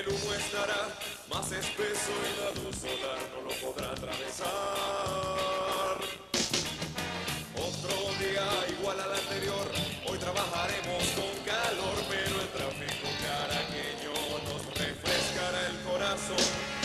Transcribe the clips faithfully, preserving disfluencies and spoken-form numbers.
humo estará más espeso y la luz solar no lo podrá atravesar. Otro día igual al anterior, hoy trabajaremos con calor, pero el tráfico caraqueño nos refrescará el corazón.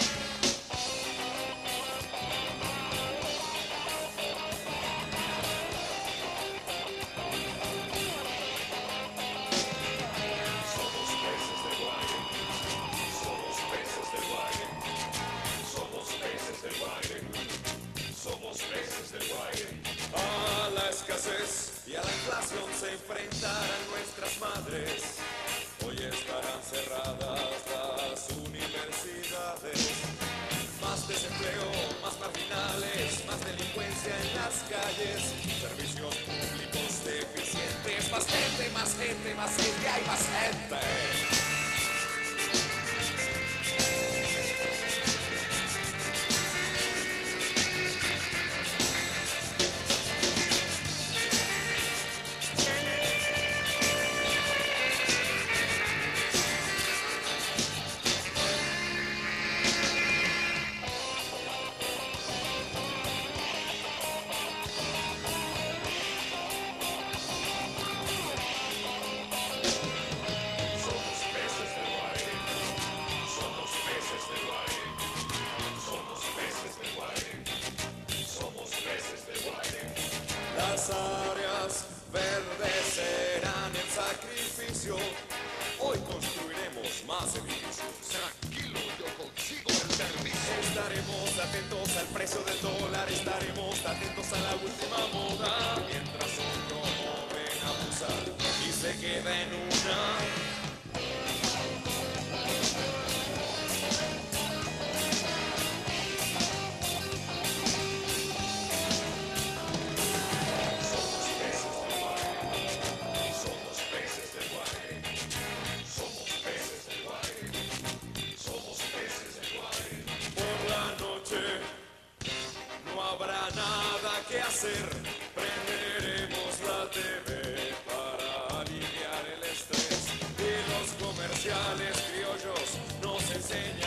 A la escasez y a la inflación se enfrentarán nuestras madres. Hoy estarán cerradas las universidades. Más desempleo, más marginales, más delincuencia en las calles. Servicios públicos deficientes. Más gente, más gente, más gente, hay más gente. Las áreas verdes serán el sacrificio. Hoy construiremos más edificios. Tranquilo, yo consigo el servicio. Estaremos atentos al precio del dólar, estaremos atentos a la última moda. Mientras otro joven abusa y se queda en una. No habrá nada que hacer, prenderemos la T V para aliviar el estrés y los comerciales criollos nos enseñan